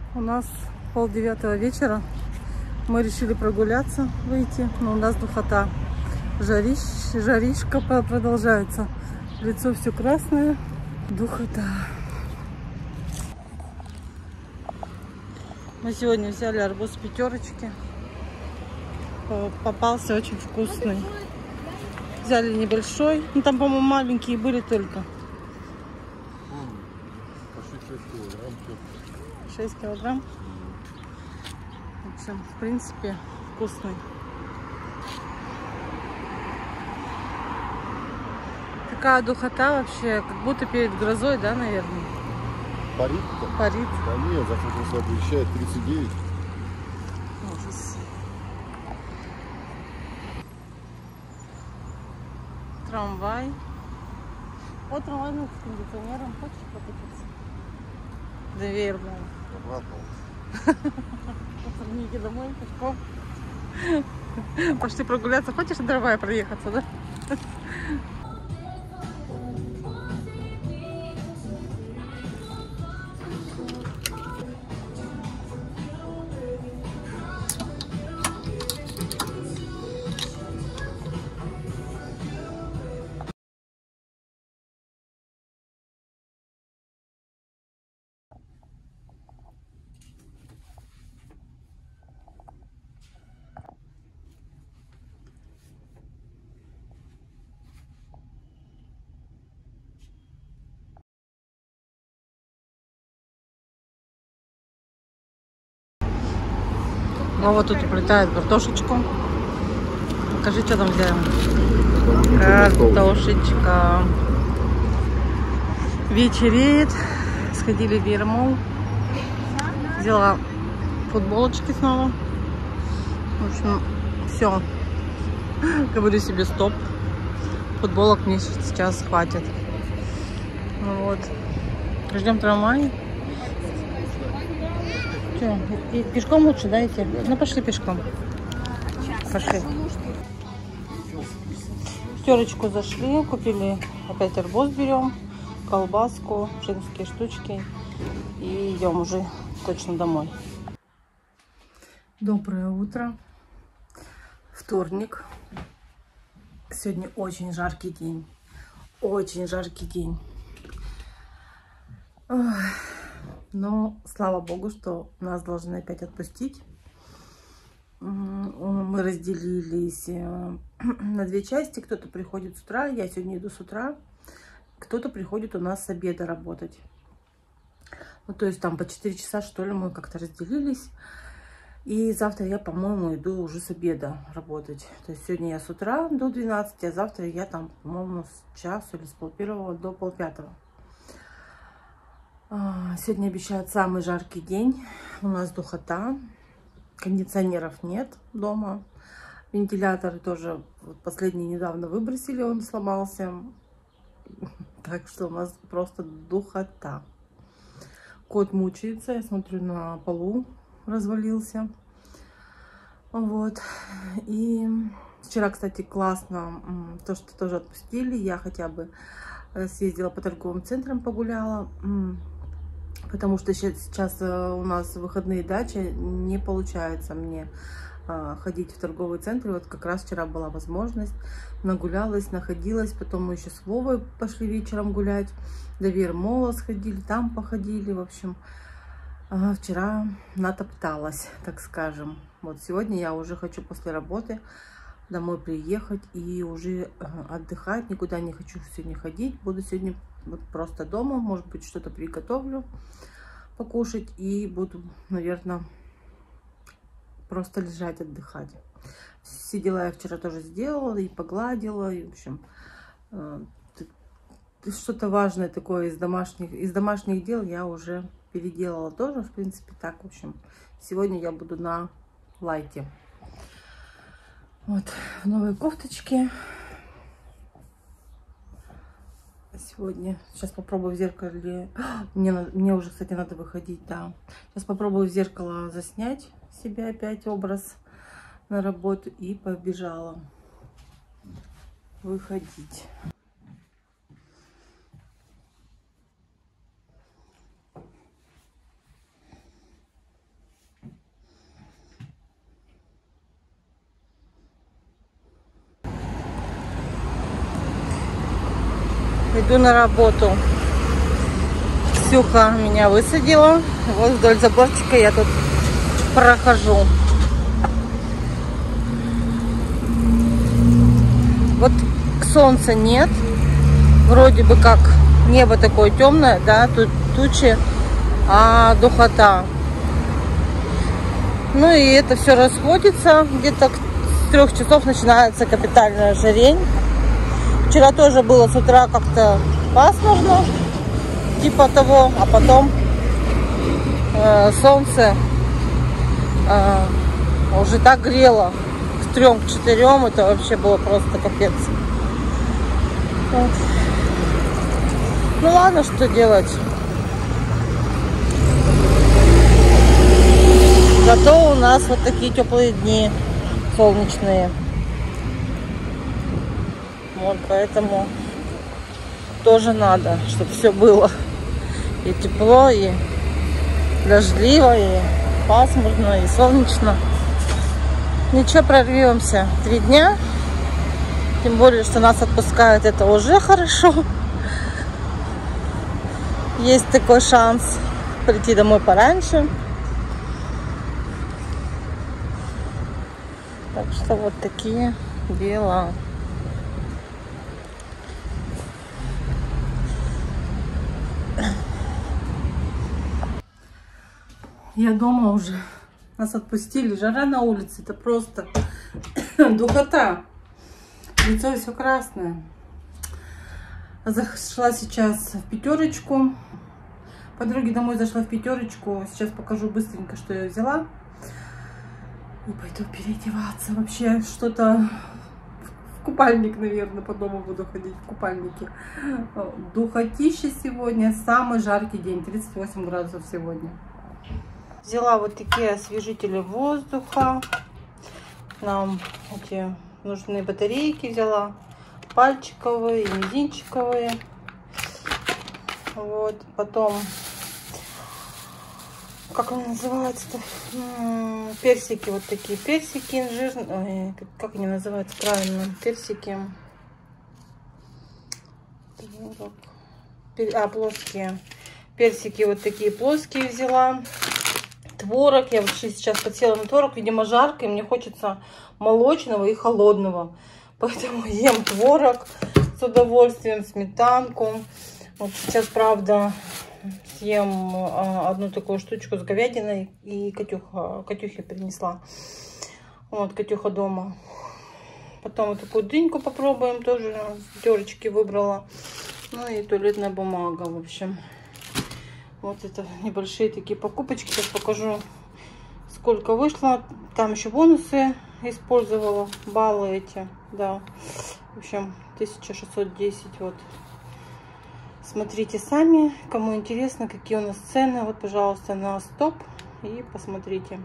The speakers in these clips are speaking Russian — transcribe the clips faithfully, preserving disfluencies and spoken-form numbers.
У нас полдевятого вечера. Мы решили прогуляться, выйти, но у нас духота. Жарищ, жаришка продолжается. Лицо все красное. Духота. Мы сегодня взяли арбуз пятерочки. Попался очень вкусный. Взяли небольшой. Ну там, по-моему, маленькие были только. шесть килограмм. В общем, в принципе, вкусный. Такая духота вообще, как будто перед грозой, да, наверное? Парит-то? Парит. Да нет, завтра просто обещает тридцать девять. Ужас. Трамвай. Вот трамвай ну, с кондиционером. Хочешь покатиться? Наверное. Обратно. Иди домой пешком. Пошли прогуляться. Хочешь на трамвае проехаться, да? Вова тут уплетает картошечку. Покажи, что там взяли. Картошечка. Вечереет. Сходили в Ермол. Взяла футболочки снова. В общем, все. Говорю себе стоп. Футболок мне сейчас хватит. Вот. Ждем трамвай. Что, и пешком лучше, да, идти? Ну, пошли пешком. Пошли. В терочку зашли, купили опять арбуз берем, колбаску, женские штучки. И идем уже точно домой. Доброе утро. Вторник. Сегодня очень жаркий день. Очень жаркий день. Ой. Но слава богу, что нас должны опять отпустить. Мы разделились на две части. Кто-то приходит с утра, я сегодня иду с утра. Кто-то приходит у нас с обеда работать. Ну, то есть там по четыре часа, что ли, мы как-то разделились. И завтра я, по-моему, иду уже с обеда работать. То есть сегодня я с утра до двенадцати, а завтра я там, по-моему, с часу или с полпервого до полпятого. Сегодня обещают самый жаркий день. У нас духота. Кондиционеров нет дома. Вентиляторы тоже вот последний недавно выбросили, он сломался. Так что у нас просто духота. Кот мучается. Я смотрю, на полу развалился. Вот. И вчера, кстати, классно то, что тоже отпустили. Я хотя бы съездила по торговым центрам, погуляла. Потому что сейчас у нас выходные дачи, не получается мне ходить в торговые центры. Вот как раз вчера была возможность, нагулялась, находилась. Потом мы еще с Вовой пошли вечером гулять. До Ермола сходили, там походили. В общем, вчера натопталась, так скажем. Вот сегодня я уже хочу после работы домой приехать и уже отдыхать. Никуда не хочу сегодня ходить. Буду сегодня вот просто дома. Может быть, что-то приготовлю покушать. И буду, наверное, просто лежать, отдыхать. Все дела я вчера тоже сделала. И погладила. И, в общем, что-то важное такое из домашних, из домашних дел я уже переделала тоже. В принципе, так, в общем, сегодня я буду на лайте. Вот, в новой кофточке. Сегодня. Сейчас попробую в зеркале. Мне, мне уже, кстати, надо выходить, да. Сейчас попробую в зеркало заснять себе опять образ на работу. И побежала выходить. Иду на работу. Ксюха меня высадила. Вот вдоль заборчика я тут прохожу. Вот солнца нет. Вроде бы как небо такое темное, да, тут тучи, а духота. Ну и это все расходится. Где-то с трех часов начинается капитальная жарень. Вчера тоже было с утра как-то пасмурно, типа того, а потом э, солнце э, уже так грело к трем, к четырем, это вообще было просто капец. Вот. Ну ладно, что делать. Зато у нас вот такие теплые дни, солнечные. Вот поэтому тоже надо, чтобы все было и тепло, и дождливо, и пасмурно, и солнечно. Ничего, прорвемся. Три дня. Тем более, что нас отпускают, это уже хорошо. Есть такой шанс прийти домой пораньше. Так что вот такие дела. Я дома уже. Нас отпустили. Жара на улице. Это просто духота. Лицо все красное. Зашла сейчас в пятерочку. Подруге домой зашла в пятерочку. Сейчас покажу быстренько, что я взяла. И пойду переодеваться. Вообще что-то... В купальник, наверное, по дому буду ходить в купальнике. Духотища сегодня. Самый жаркий день. тридцать восемь градусов сегодня. Взяла вот такие освежители воздуха. Нам эти нужные батарейки взяла. Пальчиковые и мизинчиковые. Вот. Потом, как они называются-то? Персики. Вот такие персики инжирные. Ой, как они называются правильно? Персики. А, плоские. Персики вот такие плоские взяла. Творог. Я вообще сейчас подсела на творог. Видимо, жарко, и мне хочется молочного и холодного. Поэтому ем творог с удовольствием, сметанку. Вот сейчас, правда, съем одну такую штучку с говядиной. И Катюха, Катюхе принесла. Вот, Катюха дома. Потом вот такую дыньку попробуем. Тоже с терочки выбрала. Ну и туалетная бумага, в общем. Вот это небольшие такие покупочки. Сейчас покажу, сколько вышло. Там еще бонусы использовала. Баллы эти. Да. В общем, тысяча шестьсот десять. Вот. Смотрите сами. Кому интересно, какие у нас цены. Вот, пожалуйста, на стоп. И посмотрите.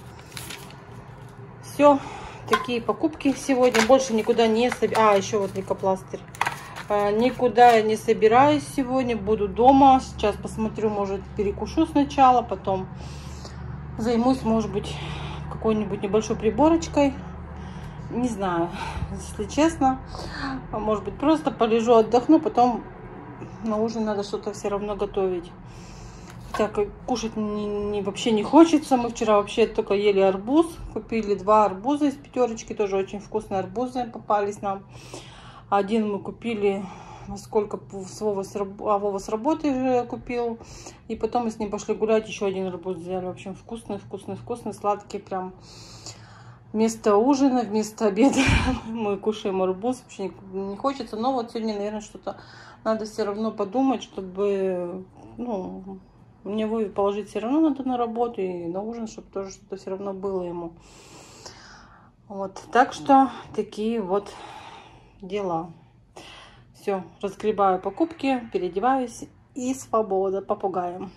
Все. Такие покупки сегодня. Больше никуда не собираюсь. А, еще вот лейкопластырь. Никуда я не собираюсь сегодня, буду дома. Сейчас посмотрю, может, перекушу сначала, потом займусь, может быть, какой-нибудь небольшой приборочкой. Не знаю, если честно. Может быть, просто полежу, отдохну, потом на ужин надо что-то все равно готовить. Так, кушать не, не, вообще не хочется. Мы вчера вообще только ели арбуз. Купили два арбуза из пятерочки, тоже очень вкусные арбузы попались нам. Один мы купили, сколько Вова с, раб... а Вова с работы уже купил. И потом мы с ним пошли гулять, еще один арбуз взяли. В общем, вкусный, вкусный, вкусный, сладкий. Прям вместо ужина, вместо обеда мы кушаем арбуз. Вообще не, не хочется. Но вот сегодня, наверное, что-то надо все равно подумать, чтобы... Ну, мне Вове положить все равно надо на работу и на ужин, чтобы тоже что-то все равно было ему. Вот, так что такие вот... дела. Все, разгребаю покупки, переодеваюсь и свобода попугаем.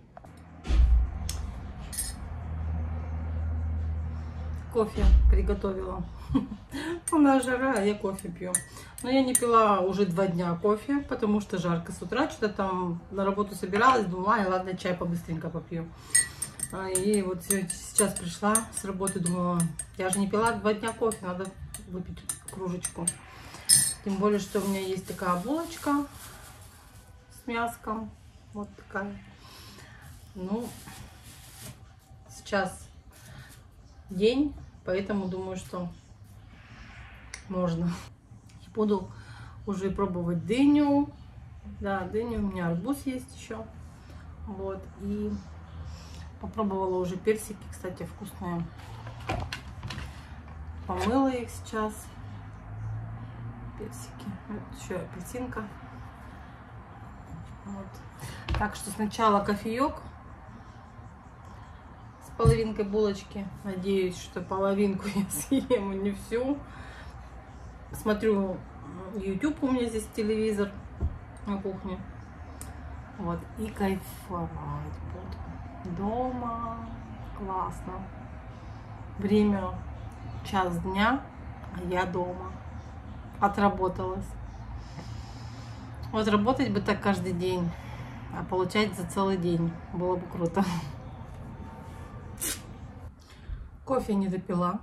Кофе приготовила. У нас жара, я кофе пью. Но я не пила уже два дня кофе, потому что жарко с утра. Что-то там на работу собиралась, думала, ладно, чай побыстренько попью. И вот сейчас пришла с работы, думала, я же не пила два дня кофе, надо выпить кружечку. Тем более, что у меня есть такая булочка с мяском. Вот такая. Ну, сейчас день, поэтому думаю, что можно. Буду уже пробовать дыню. Да, дыню. У меня арбуз есть еще. Вот. И попробовала уже персики, кстати, вкусные. Помыла их сейчас. Персики. Вот еще апельсинка. Вот. Так что сначала кофеек с половинкой булочки. Надеюсь, что половинку я съем, не всю. Смотрю YouTube, у меня здесь телевизор на кухне. Вот. И кайфовать буду. Дома. Классно. Время час дня, а я дома. Отработалась. Вот работать бы так каждый день, а получать за целый день. Было бы круто. Кофе не допила.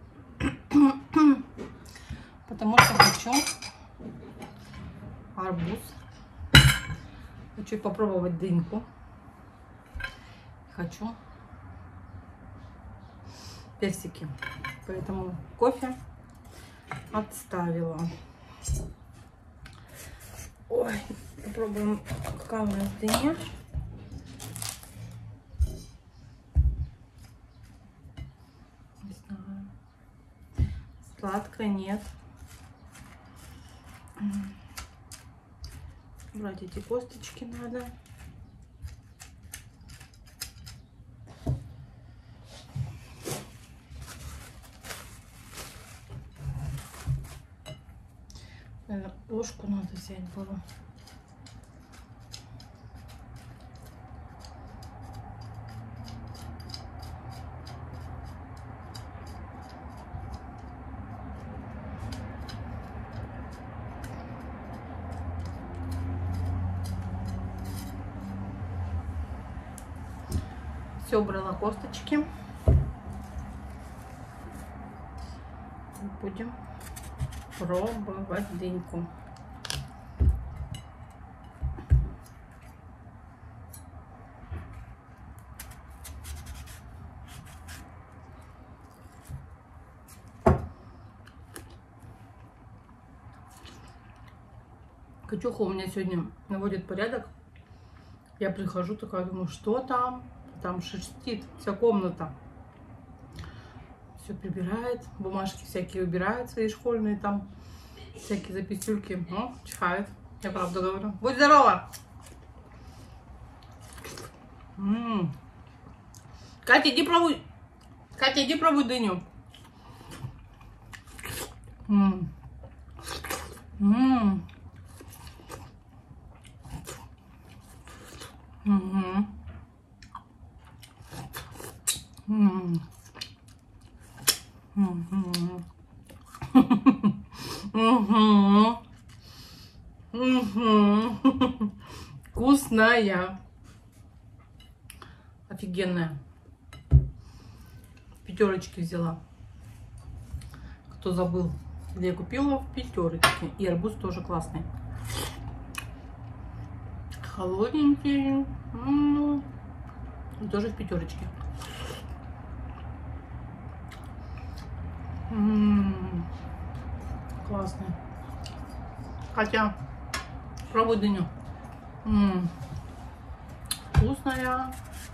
Потому что хочу арбуз. Хочу попробовать дыньку. Хочу персики. Поэтому кофе отставила. Ой, попробуем, какая у нас дыня. Не знаю. Сладкая нет. Брать эти косточки надо. Наверное, ложку надо взять было. Все, убрала косточки. Будем пробовать дыньку. Катюха у меня сегодня наводит порядок. Я прихожу, такая думаю, что там? Там шерстит вся комната. Все прибирает, бумажки всякие убирает, свои школьные там, всякие записюльки. Ну, чихает, я правду говорю. Будь здорова! М-м. Катя, иди пробуй. Катя, иди пробуй дыню. М-м. М-м. Угу. Угу. Угу. Угу. Угу. Вкусная. Офигенная. Пятерочки взяла. Кто забыл, где я купила, в пятерочке. И арбуз тоже классный. Холодненький. М-м-м. И тоже в пятерочке. М-м-м. Классный. Хотя, пробуй дыню. М-м. Вкусная.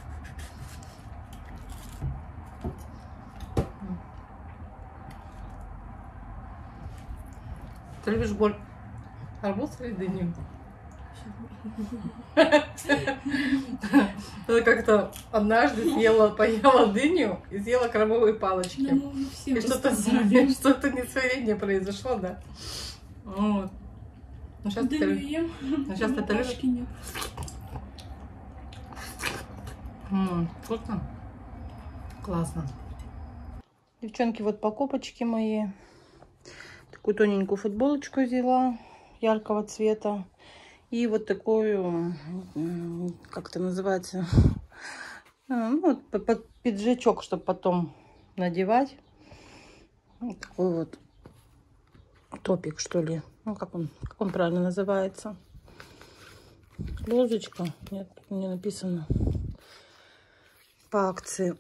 Ты любишь боль? Арбуз или дыню? Ты как-то однажды съела, поела дыню и съела крабовые палочки. Ну, и что-то что-то несварение произошло, да? Вот. Ну сейчас ты ем. Ну, сейчас это любишь? Нет. М-м, вкусно? Классно. Девчонки, вот покупочки мои. Такую тоненькую футболочку взяла яркого цвета. И вот такую, как это называется, ну, вот под пиджачок, чтобы потом надевать. Вот такой вот топик, что ли. Ну, как он, как он правильно называется. Блузочка. Нет, не написано. По акции.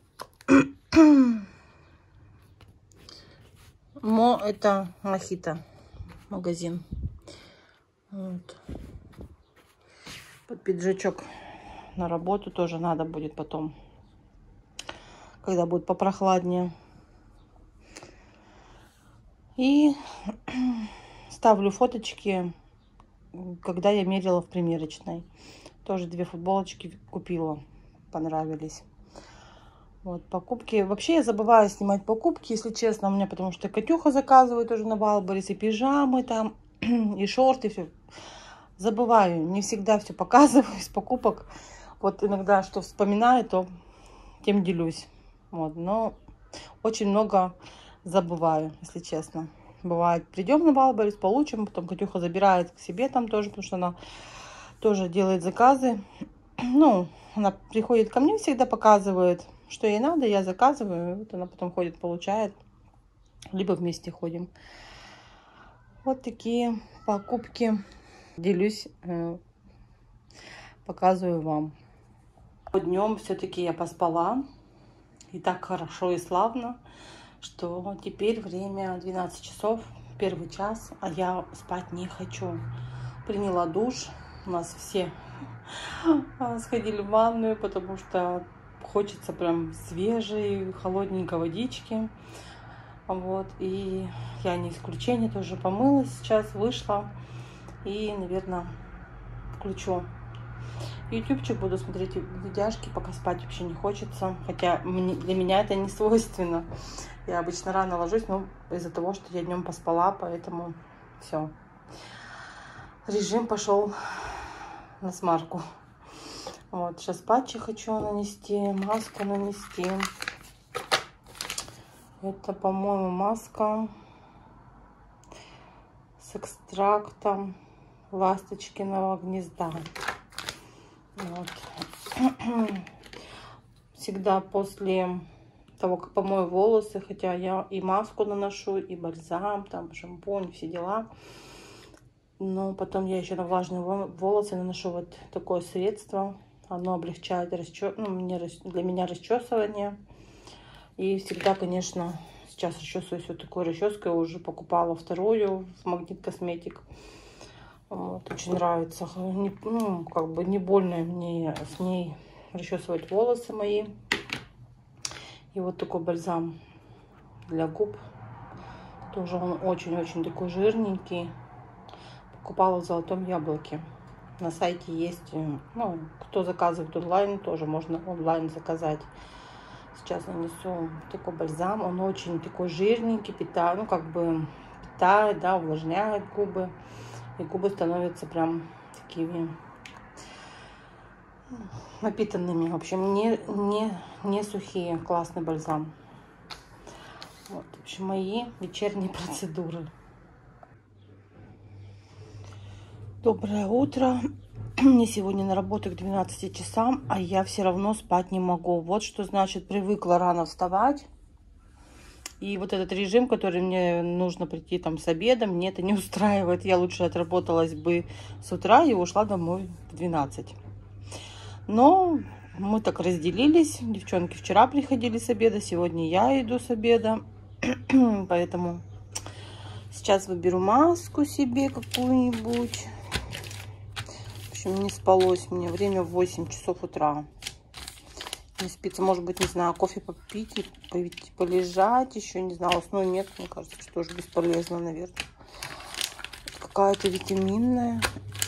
Мо это Мохито. Магазин. Вот. Под пиджачок на работу тоже надо будет потом, когда будет попрохладнее. И ставлю фоточки, когда я мерила в примерочной. Тоже две футболочки купила, понравились. Вот, покупки. Вообще я забываю снимать покупки, если честно, у меня, потому что Катюха заказывает уже на Вайлдберрис и пижамы там, и шорты, все. Забываю, не всегда все показываю из покупок. Вот иногда что вспоминаю, то тем делюсь. Вот, но очень много забываю, если честно. Бывает, придем на Вайлдберрис, получим, потом Катюха забирает к себе там тоже, потому что она тоже делает заказы. Ну, она приходит ко мне, всегда показывает, что ей надо, я заказываю, вот она потом ходит, получает, либо вместе ходим. Вот такие покупки. Делюсь, показываю вам. Днем все-таки я поспала. И так хорошо и славно, что теперь время двенадцать часов, первый час, а я спать не хочу. Приняла душ. У нас все сходили в ванную, потому что хочется прям свежей, холодненькой водички. Вот. И я не исключение, тоже помылась сейчас, вышла. И, наверное, включу ютубчик, буду смотреть видяшки, пока спать вообще не хочется. Хотя для меня это не свойственно. Я обычно рано ложусь, но из-за того, что я днем поспала, поэтому все. Режим пошел на смарку. Вот, сейчас патчи хочу нанести, маску нанести. Это, по-моему, маска с экстрактом ласточкиного гнезда. Вот. Всегда после того, как помою волосы, хотя я и маску наношу, и бальзам, там шампунь, все дела, но потом я еще на влажные волосы наношу вот такое средство. Оно облегчает расчес... ну, для меня расчесывание. И всегда, конечно, сейчас расчесываюсь вот такой расческой. Я уже покупала вторую в Магнит Косметик. Вот, очень нравится. Не, ну, как бы не больно мне с ней расчесывать волосы мои. И вот такой бальзам для губ. Тоже он очень-очень такой жирненький. Покупала в Золотом Яблоке. На сайте есть, ну, кто заказывает онлайн, тоже можно онлайн заказать. Сейчас нанесу такой бальзам. Он очень такой жирненький, питает, ну, как бы питает, да, увлажняет губы. И губы становятся прям такими напитанными. В общем, не, не, не сухие. Классный бальзам. Вот, в общем, мои вечерние процедуры. Доброе утро. Мне сегодня на работу к двенадцати часам, а я все равно спать не могу. Вот что значит привыкла рано вставать. И вот этот режим, который мне нужно прийти там с обедом, мне это не устраивает. Я лучше отработалась бы с утра и ушла домой в двенадцать. Но мы так разделились. Девчонки вчера приходили с обеда, сегодня я иду с обеда. Поэтому сейчас выберу маску себе какую-нибудь. В общем, не спалось мне. Время восемь часов утра. Не спится, может быть, не знаю, кофе попить, полежать еще, не знаю, уснуть нет, мне кажется, что тоже бесполезно, наверное. Какая-то витаминная.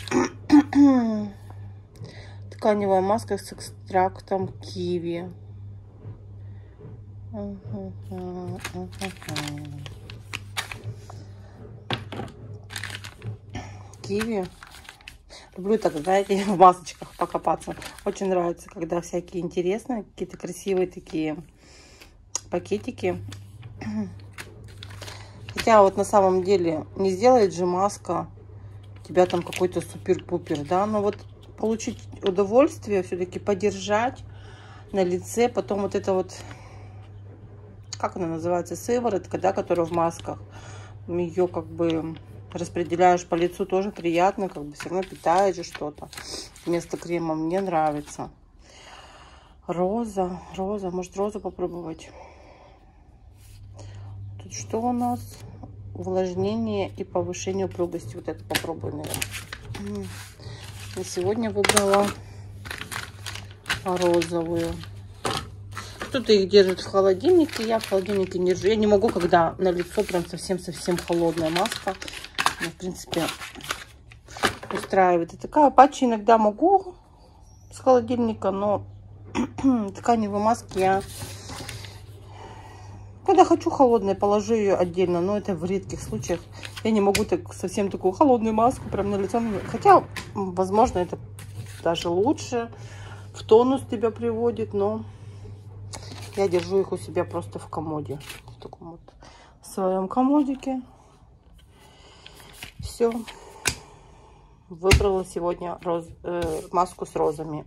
Тканевая маска с экстрактом киви. Киви. Люблю так, знаете, в масочках покопаться. Очень нравится, когда всякие интересные, какие-то красивые такие пакетики. Хотя вот на самом деле не сделает же маска тебя там какой-то супер-пупер, да. Но вот получить удовольствие, все-таки подержать на лице. Потом вот это вот, как она называется, сыворотка, да, которая в масках. Ее как бы распределяешь по лицу, тоже приятно, как бы все равно питает же что-то. Вместо крема мне нравится. Роза, роза, может розу попробовать. Тут что у нас? Увлажнение и повышение упругости. Вот это попробую, наверное. И сегодня выбрала розовую. Кто-то их держит в холодильнике, я в холодильнике не держу. Я не могу, когда на лицо прям совсем-совсем холодная маска. Ну, в принципе, устраивает. И такая патчи иногда могу с холодильника, но тканевые маски я, когда хочу холодной, положу ее отдельно. Но это в редких случаях. Я не могу так совсем такую холодную маску прям на лицо. Хотя, возможно, это даже лучше. В тонус тебя приводит, но я держу их у себя просто в комоде. В таком вот своем комодике. Все. Выбрала сегодня роз, э, маску с розами.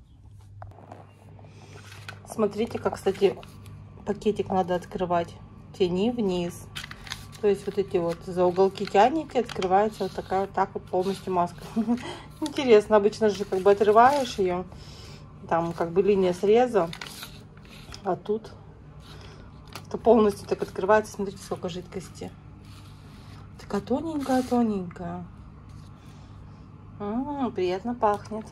Смотрите, как, кстати, пакетик надо открывать. Тяни вниз. То есть вот эти вот за уголки тянете, открывается вот такая вот так вот полностью маска. Интересно, обычно же как бы отрываешь ее. Там как бы линия среза. А тут это полностью так открывается. Смотрите, сколько жидкости. Такая тоненькая-тоненькая. М-м, приятно пахнет.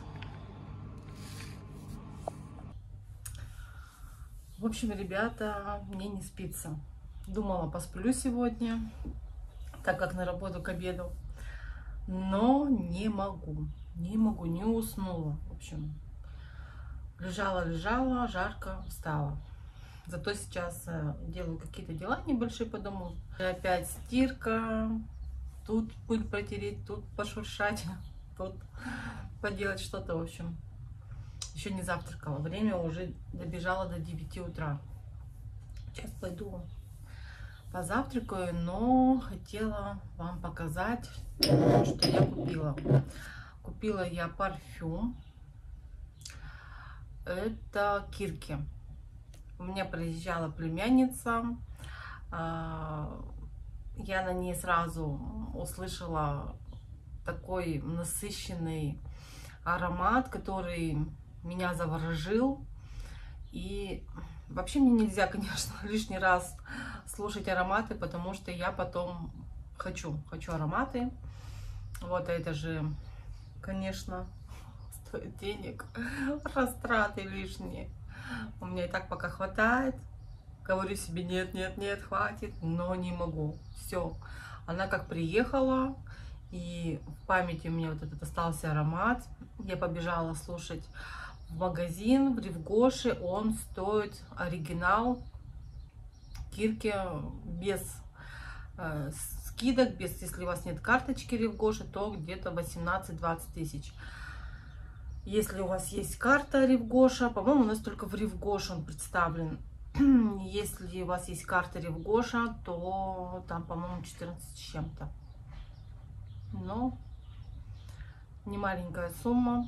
В общем, ребята, мне не спится. Думала, посплю сегодня, так как на работу к обеду. Но не могу. Не могу, не уснула. В общем, лежала-лежала, жарко, встала. Зато сейчас делаю какие-то дела небольшие по дому. И опять стирка. Тут пыль протереть, тут пошуршать, тут поделать что-то, в общем. Еще не завтракала. Время уже добежало до девяти утра. Сейчас пойду позавтракаю, но хотела вам показать, что я купила. Купила я парфюм. Это Кирки. У меня приезжала племянница. Я на ней сразу услышала такой насыщенный аромат, который меня заворожил. И вообще мне нельзя, конечно, лишний раз слушать ароматы, потому что я потом хочу, хочу ароматы. Вот это же, конечно, стоит денег, растраты лишние. У меня и так пока хватает. Говорю себе, нет, нет, нет, хватит, но не могу. Все. Она как приехала, и в памяти у меня вот этот остался аромат. Я побежала слушать в магазин, в Рив-Гоше. Он стоит оригинал Кирки без э, скидок, без, если у вас нет карточки Рив-Гоше, то где-то восемнадцать-двадцать тысяч. Если у вас есть карта Рив-Гоша, по-моему, у нас только в Рив-Гоше он представлен. Если у вас есть карта Рив-Гоша, то там, по-моему, четырнадцать с чем-то. Но не маленькая сумма.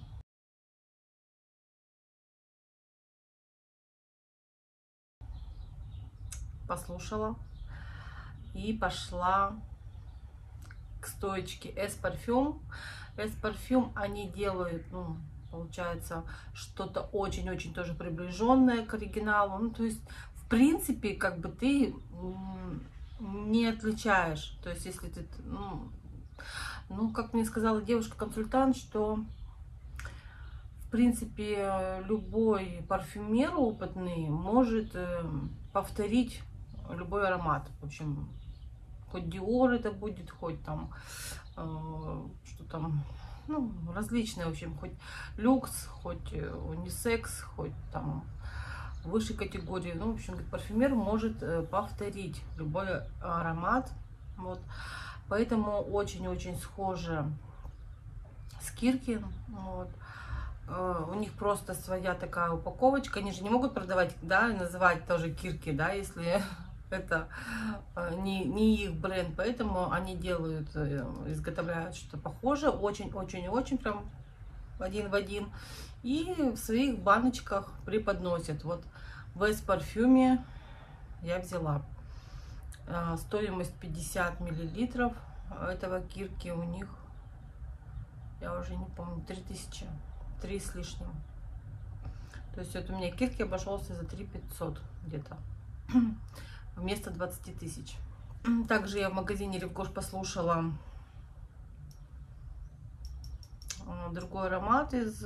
Послушала и пошла к стоечке S-Parfum. S-Parfum они делают, ну, получается, что-то очень-очень тоже приближенное к оригиналу. Ну, то есть, в принципе, как бы ты не отличаешь. То есть, если ты, ну, ну как мне сказала девушка-консультант, что, в принципе, любой парфюмер опытный может повторить любой аромат. В общем, хоть Dior это будет, хоть там, э, что там, ну, различные, в общем, хоть люкс, хоть унисекс, хоть там высшей категории. Ну, в общем, парфюмер может повторить любой аромат. Вот. Поэтому очень-очень схоже с Кирки. Вот. Uh, у них просто своя такая упаковочка. Они же не могут продавать, да, и называть тоже Кирки, да, если это uh, не, не их бренд. Поэтому они делают, uh, изготовляют что-то похожее. Очень-очень-очень прям один в один. И в своих баночках преподносят. Вот в S-парфюме я взяла. Uh, стоимость пятьдесят миллилитров. этого кирки у них, я уже не помню, три тысячи, три с лишним. То есть вот у меня кирки обошелся за три пятьсот где-то, вместо двадцати тысяч. Также я в магазине Ревгош послушала другой аромат из...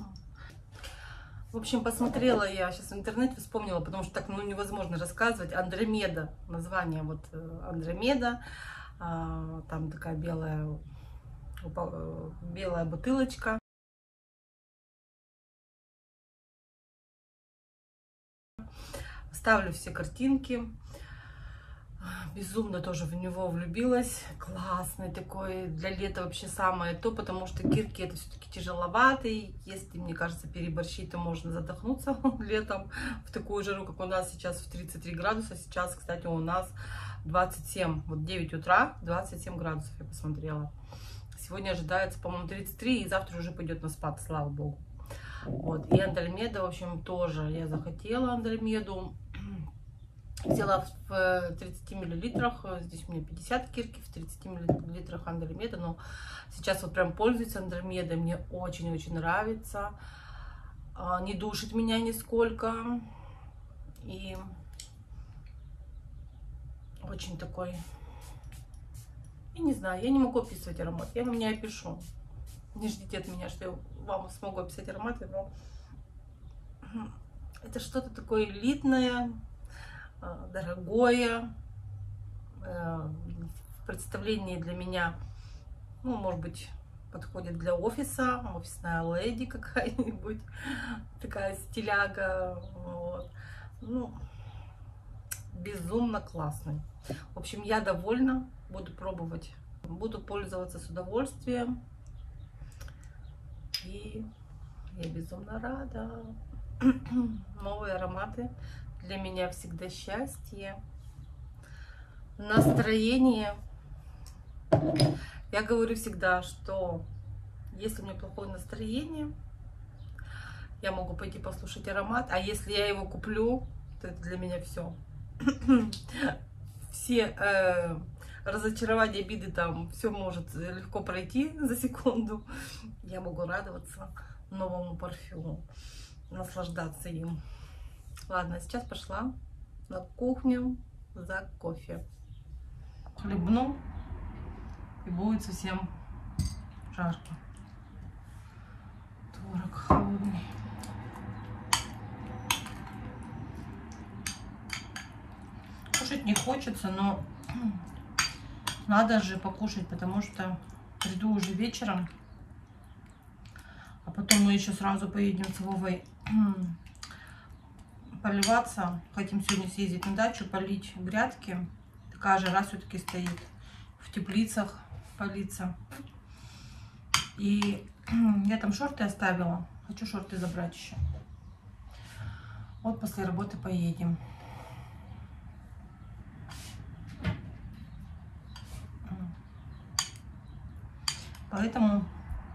В общем, посмотрела я сейчас в интернете, вспомнила, потому что так ну, невозможно рассказывать. Андромеда, название вот Андромеда. Там такая белая, белая бутылочка. Ставлю все картинки. Безумно тоже в него влюбилась. Классный такой, для лета вообще самое то, потому что кирки это все-таки тяжеловатый. Если, мне кажется, переборщить, то можно задохнуться летом в такую жару, как у нас сейчас в тридцать три градуса. Сейчас, кстати, у нас двадцать семь, вот девять утра, двадцать семь градусов я посмотрела. Сегодня ожидается, по-моему, тридцать три, и завтра уже пойдет на спад, слава богу. Вот, и Андромеда, в общем, тоже я захотела Андромеду. Взяла в тридцати миллилитрах, здесь у меня пятьдесят кирки, в тридцати миллилитрах Андромеда, но сейчас вот прям пользуюсь Андромедой, мне очень-очень нравится, не душит меня нисколько, и очень такой, я не знаю, я не могу описывать аромат, я вам не опишу, не ждите от меня, что я вам смогу описать аромат, но это что-то такое элитное, дорогое, в представлении для меня, ну, может быть, подходит для офиса, офисная леди какая-нибудь, такая стиляга, вот. Ну, безумно классный. В общем, я довольна, буду пробовать, буду пользоваться с удовольствием, и я безумно рада. Новые ароматы. Для меня всегда счастье, настроение. Я говорю всегда, что если у меня плохое настроение, я могу пойти послушать аромат, а если я его куплю, то это для меня все. Все э, разочарования, обиды, там все может легко пройти за секунду. Я могу радоваться новому парфюму, наслаждаться им. Ладно, сейчас пошла на кухню за кофе. Хлебну, и будет совсем жарко. Творог холодный. Кушать не хочется, но надо же покушать, потому что приду уже вечером, а потом мы еще сразу поедем с Вовой поливаться. Хотим сегодня съездить на дачу, полить грядки. Такая жара все-таки стоит. В теплицах политься. И я там шорты оставила. Хочу шорты забрать еще. Вот после работы поедем. Поэтому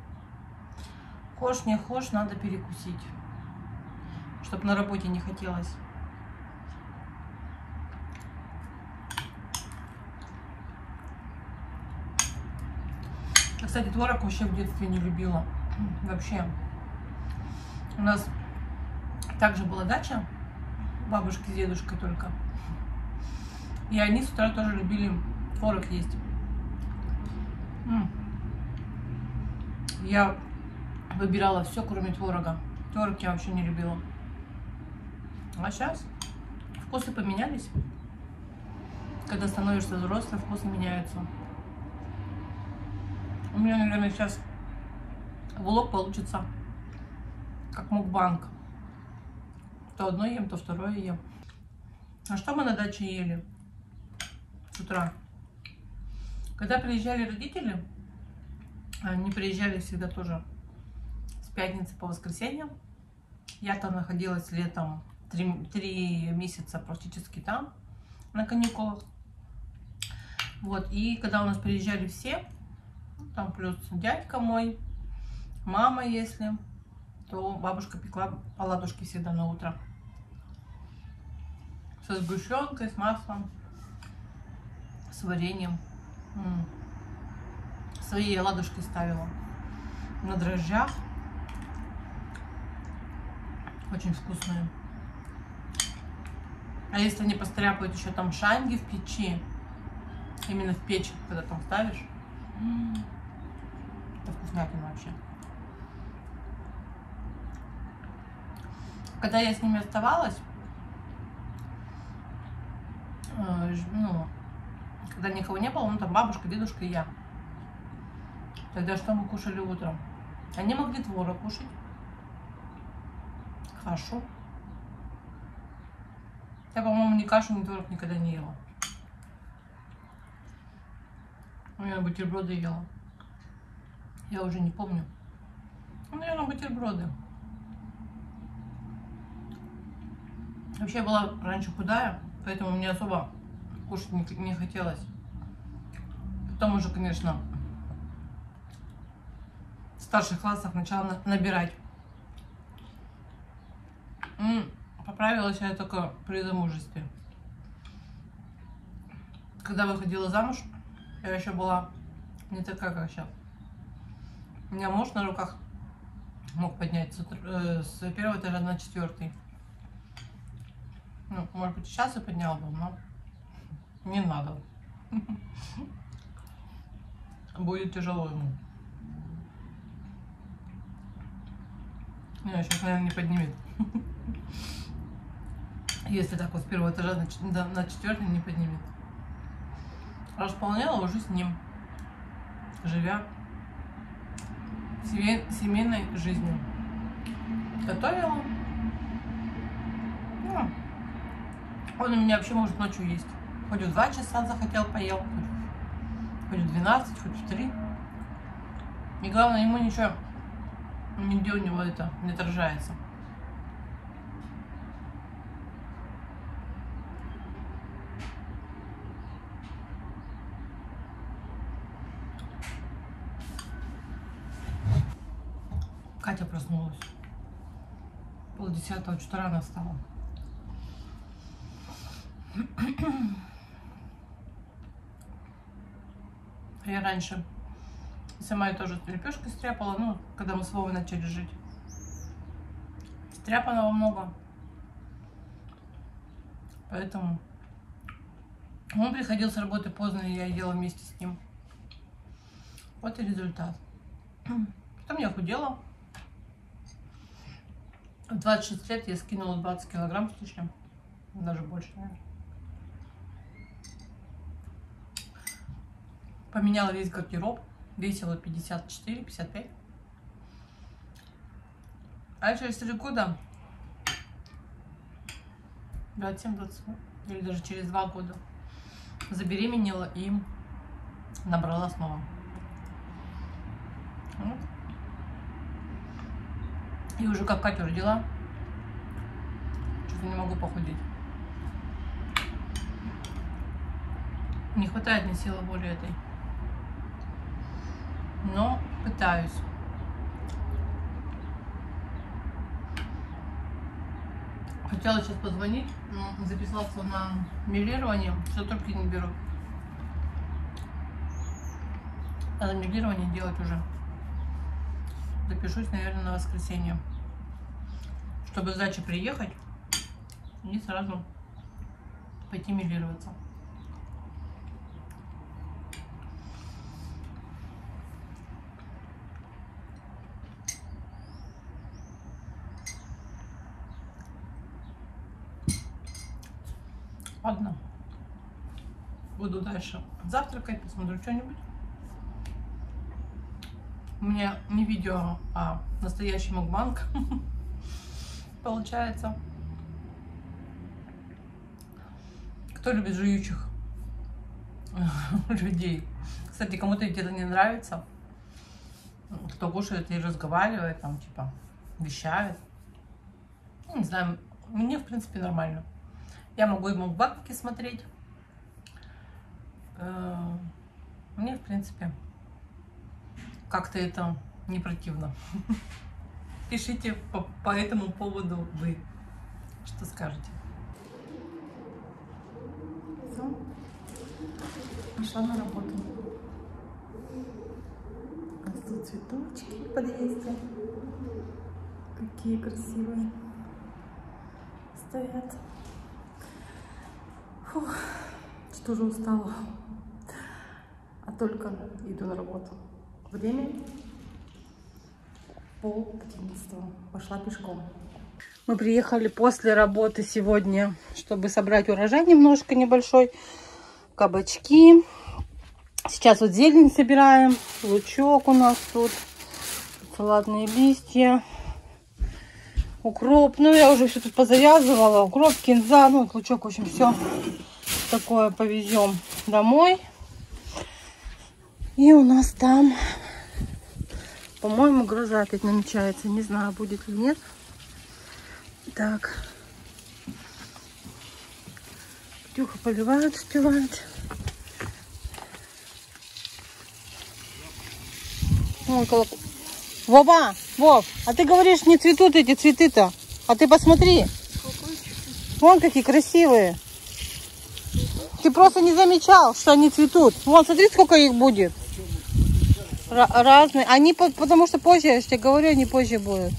хошь не хошь, надо перекусить, чтобы на работе не хотелось. Кстати, творог вообще в детстве не любила. Вообще. У нас также была дача, бабушки с дедушкой только. И они с утра тоже любили творог есть. Я выбирала все, кроме творога. Творог я вообще не любила. А сейчас вкусы поменялись. Когда становишься взрослым, вкусы меняются. У меня, наверное, сейчас влог получится как мукбанг. То одно ем, то второе ем. А что мы на даче ели с утра? Когда приезжали родители, они приезжали всегда тоже с пятницы по воскресенье. Я там находилась летом три, три месяца практически там, на каникулах. Вот, и когда у нас приезжали все, там плюс дядька мой, мама, если, то бабушка пекла оладушки всегда на утро. Со сгущенкой, с маслом, с вареньем. М-м. свои ладушки ставила на дрожжах. Очень вкусные. А если они постряпают еще там шанги в печи, именно в печь, когда там ставишь, это вкуснятина вообще. Когда я с ними оставалась, ну, когда никого не было, ну там бабушка, дедушка и я. Тогда что мы кушали утром? Они могли творог кушать, кашу. Я, по-моему, ни кашу, ни творог никогда не ела. Я бутерброды ела. Я уже не помню. Ну, наверное, бутерброды. Вообще, я была раньше худая, поэтому мне особо кушать не, не хотелось. Потом уже, конечно, в старших классах начала набирать. М -м, поправилась я только при замужестве. Когда выходила замуж, я еще была не такая, как сейчас. У меня муж на руках мог поднять с, с первого этажа на четвертый. Ну, может быть, сейчас и поднял бы, но не надо. Будет тяжело ему. Не, сейчас, наверное, не поднимет. Если так вот с первого этажа на, на четвертый не поднимет. Располняла уже с ним, живя семейной жизнью. Готовила. Ну, он у меня вообще может ночью есть. Хоть в два часа захотел, поел. Хоть в двенадцать, хоть в три. И главное, ему ничего, нигде у него это не отражается. Катя проснулась. Полдесятого, что-то рано встала. Я раньше сама я тоже лепешки стряпала, ну, когда мы с Вовой начали жить. Стряпаного много. Поэтому он приходил с работы поздно, и я ела вместе с ним. Вот и результат. Потом я худела. В двадцать шесть лет я скинула двадцать килограмм с лишним. Даже больше, наверное. Поменяла весь гардероб. Весила пятьдесят четыре — пятьдесят пять. А через три года, двадцать семь — двадцать восемь, или даже через два года, забеременела и набрала снова. Вот. И уже как Катю родила, что-то не могу похудеть. Не хватает мне силы воли этой. Но пытаюсь. Хотела сейчас позвонить, но записался на милирование, все только не беру. Надо милирование делать уже. Запишусь, наверное, на воскресенье, чтобы с дачи приехать и сразу пойти милироваться. Ладно, буду дальше завтракать, посмотрю что-нибудь. У меня не видео, а настоящий мукбанг получается. Кто любит жующих людей? Кстати, кому-то это не нравится. Кто кушает и разговаривает, там, типа, вещает. Не знаю, мне, в принципе, нормально. Я могу и мукбанги смотреть. Мне, в принципе, как-то это не противно. Пишите по, по этому поводу вы, что скажете. Все. Пошла на работу. цветочки в подъезде. Какие красивые стоят. Фух, что же устала. А только иду на работу. Время пол одиннадцатого. Пошла пешком. Мы приехали после работы сегодня, чтобы собрать урожай немножко небольшой. Кабачки. Сейчас вот зелень собираем. Лучок у нас тут. Салатные листья. Укроп. Ну, я уже все тут позавязывала. Укроп, кинза. Ну, лучок, в общем, все такое повезем домой. И у нас там, по-моему, гроза опять намечается. Не знаю, будет ли нет. Так. Птюха поливает, успевает. Ой, колокол. Вова, Вов, а ты говоришь, не цветут эти цветы-то. А ты посмотри. Вон какие красивые. Ты просто не замечал, что они цветут. Вон, смотри, сколько их будет. Р разные. Они, потому что позже, я же тебе говорю, они позже будут.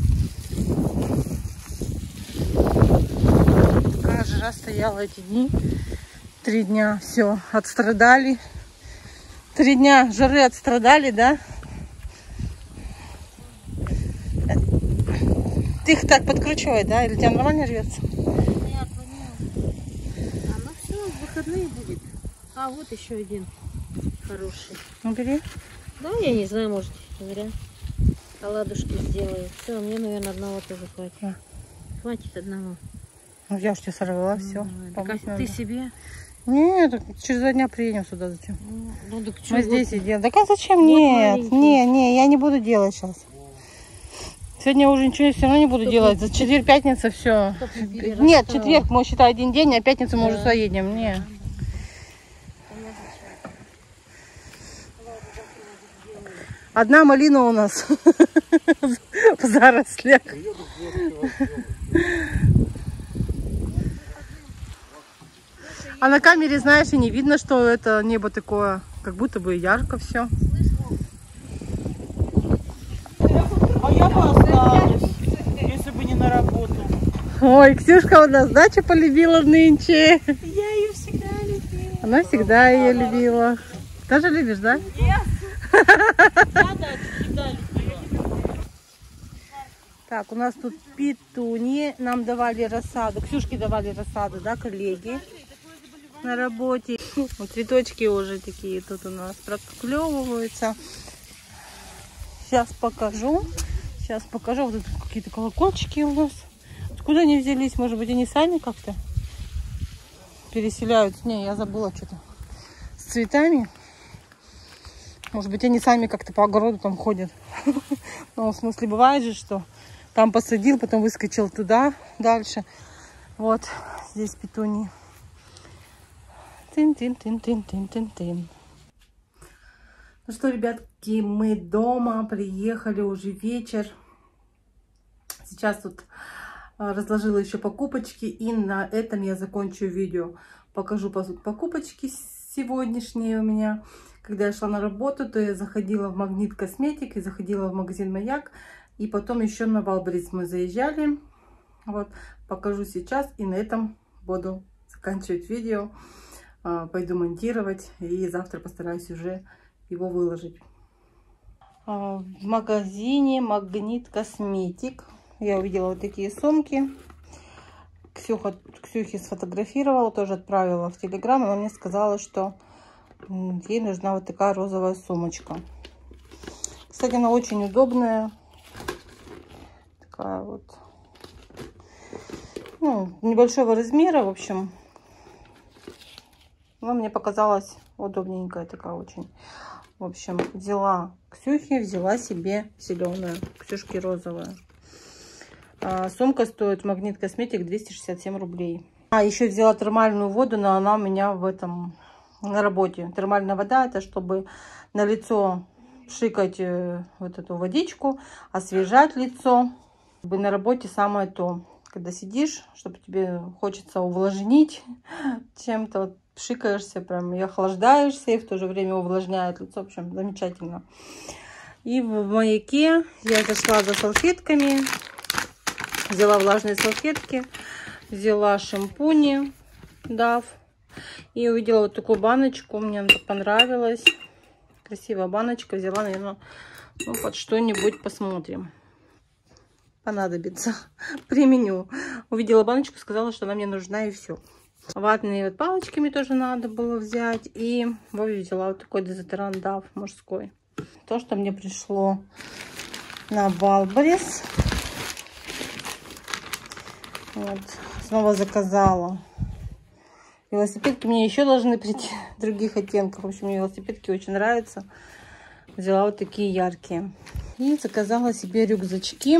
Такая жара стояла эти дни. Три дня. Все, отстрадали. Три дня жары отстрадали, да? Ты их так подкручивай, да? Или тебя нормально рвется? Я отклонила. А ну все, в выходные будет. А вот еще один хороший. Ну, бери. Да, я не знаю, может, зря. Оладушки сделаю. Все, мне, наверное, одного тоже хватит. А. Хватит одного. Ну, я уж тебе сорвала, ну, все. Так, а ты себе? Нет, через два дня приедем сюда. Зачем? Ну, ну, так Мы вот здесь и делаем. Так а зачем? Вот Нет, маленький. не, не, я не буду делать сейчас. Сегодня уже ничего все равно не буду Стоп, делать. За четверг, пятница все. Нет, четверг мы считаем один день, а пятницу мы Да. уже сюда едем. Не. Одна малина у нас в зарослях. А на камере, знаешь, и не видно, что это небо такое, как будто бы ярко все. А я бы осталась, если бы не на работу. Ой, Ксюшка у нас дачу полюбила нынче. Я ее всегда любила. Она всегда ее любила. Тоже любишь, да? Я да, всегда любила. Так, у нас тут петуньи. Нам давали рассаду. Ксюшке давали рассаду, да, коллеги на работе. Вот цветочки уже такие тут у нас проклевываются. Сейчас покажу. Сейчас покажу. Вот тут какие-то колокольчики у нас. Откуда они взялись? Может быть, они сами как-то переселяются? Не, я забыла что-то с цветами. Может быть, они сами как-то по огороду там ходят. Ну, в смысле, бывает же, что там посадил, потом выскочил туда дальше. Вот здесь петуньи. Тын-тын-тын-тын-тын-тын-тын. Ну что, ребятки, мы дома, приехали, уже вечер. Сейчас тут разложила еще покупочки, и на этом я закончу видео. Покажу покупочки сегодняшние у меня. Когда я шла на работу, то я заходила в Магнит Косметик и заходила в магазин Маяк. И потом еще на Валберис мы заезжали. Вот, покажу сейчас, и на этом буду заканчивать видео. Пойду монтировать, и завтра постараюсь уже его выложить. В магазине Магнит Косметик я увидела вот такие сумки. Ксюха, Ксюхе сфотографировала, тоже отправила в Телеграм. Она мне сказала, что ей нужна вот такая розовая сумочка. Кстати, она очень удобная. Такая вот. Ну, небольшого размера, в общем. Но мне показалась удобненькая такая очень. В общем, взяла Ксюхе, взяла себе зеленую, Ксюшке розовую. А сумка стоит Магнит Косметик двести шестьдесят семь рублей. А еще взяла термальную воду, но она у меня в этом на работе. Термальная вода — это чтобы на лицо пшикать вот эту водичку, освежать лицо. На работе самое то, когда сидишь, чтобы тебе хочется увлажнить чем-то, вот пшикаешься прям и охлаждаешься, и в то же время увлажняет лицо. В общем, замечательно. И в маяке я зашла за салфетками. Взяла влажные салфетки. Взяла шампуни Дав. И увидела вот такую баночку. Мне она понравилась. Красивая баночка. Взяла, наверное, ну, под что-нибудь посмотрим. Понадобится. Применю. Увидела баночку, сказала, что она мне нужна, и все. Ватные вот палочки мне тоже надо было взять. И Вове взяла вот такой дезодорант Дав мужской. То, что мне пришло на Валберес. Вот. Снова заказала. Велосипедки мне еще должны прийти в других оттенках. В общем, мне велосипедки очень нравятся. Взяла вот такие яркие. И заказала себе рюкзачки.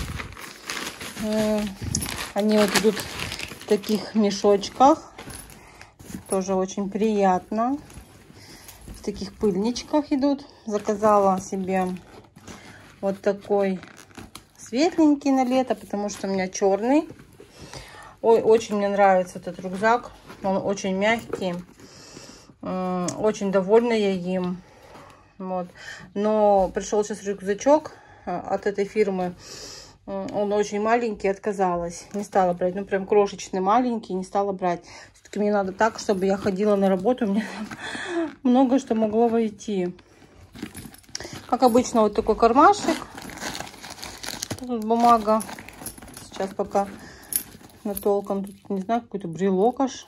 Они вот идут в таких мешочках. Тоже очень приятно. В таких пыльничках идут. Заказала себе вот такой светленький на лето, потому что у меня черный. Ой, очень мне нравится этот рюкзак. Он очень мягкий. Очень довольна я им. Вот. Но пришел сейчас рюкзачок от этой фирмы. Он очень маленький, отказалась. Не стала брать. Ну, прям крошечный, маленький, не стала брать. Все-таки мне надо так, чтобы я ходила на работу. У меня много что могло войти. Как обычно, вот такой кармашек. Тут бумага. Сейчас пока на толком. Тут, не знаю, какой-то брелок аж.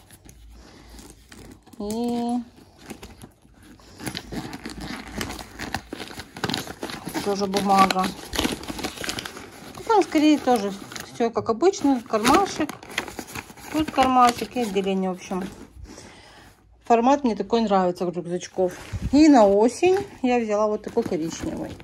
И тоже бумага. Там скорее тоже все как обычно. Кармашек. Тут кармашек и отделение, в общем. Формат мне такой нравится, рюкзачков. И на осень я взяла вот такой коричневый.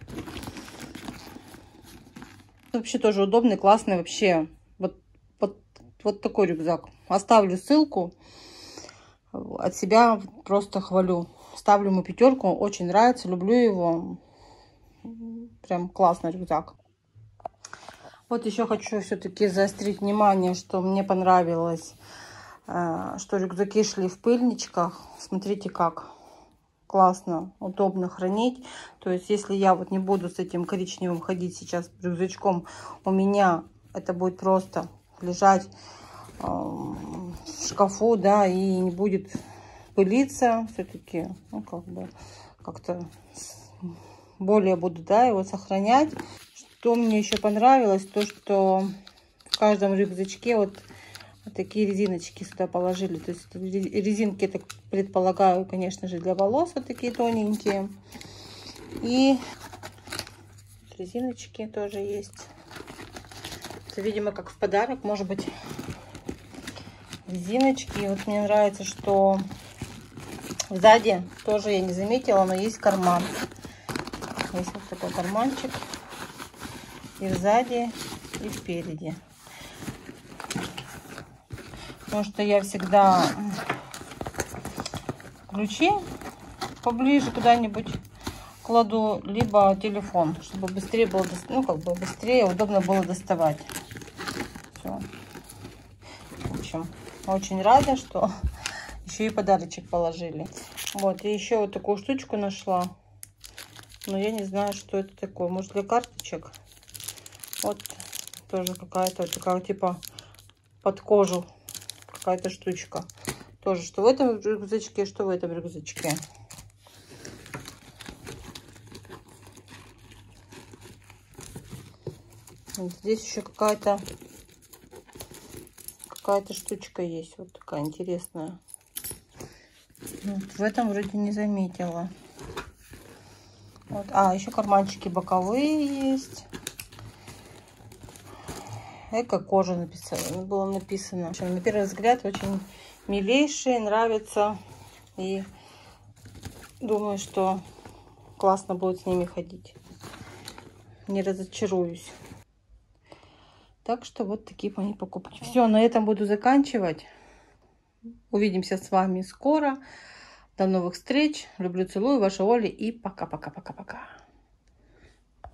Вообще тоже удобный, классный вообще. Вот, вот, вот такой рюкзак. Оставлю ссылку. От себя просто хвалю. Ставлю ему пятерку. Очень нравится, люблю его. Прям классный рюкзак. Вот еще хочу все-таки заострить внимание, что мне понравилось, что рюкзаки шли в пыльничках. Смотрите, как классно, удобно хранить. То есть, если я вот не буду с этим коричневым ходить сейчас рюкзачком, у меня это будет просто лежать в шкафу, да, и не будет пылиться. Все-таки, ну, как бы, как-то более буду, да, его сохранять. Что мне еще понравилось, то, что в каждом рюкзачке вот такие резиночки сюда положили. То есть резинки, я так предполагаю, конечно же, для волос вот такие тоненькие. И резиночки тоже есть. Это, видимо, как в подарок, может быть, резиночки. И вот мне нравится, что сзади тоже я не заметила, но есть карман. Есть вот такой карманчик. И сзади, и спереди. Потому что я всегда ключи поближе куда-нибудь кладу, либо телефон, чтобы быстрее было, ну, как бы быстрее, удобно было доставать. Все. В общем, очень рада, что еще и подарочек положили. Вот, и еще вот такую штучку нашла. Но я не знаю, что это такое. Может, для карточек? Вот тоже какая-то вот такая типа под кожу какая-то штучка. Тоже что в этом рюкзачке, что в этом рюкзачке. Вот здесь еще какая-то какая-то штучка есть. Вот такая интересная. Вот в этом вроде не заметила. Вот. А, еще карманчики боковые есть. Эко-кожа написано, было написано. В общем, на первый взгляд очень милейшие, нравятся. И думаю, что классно будет с ними ходить. Не разочаруюсь. Так что вот такие мои покупки. Все, на этом буду заканчивать. Увидимся с вами скоро. До новых встреч. Люблю, целую. Ваша Оля. И пока-пока-пока-пока.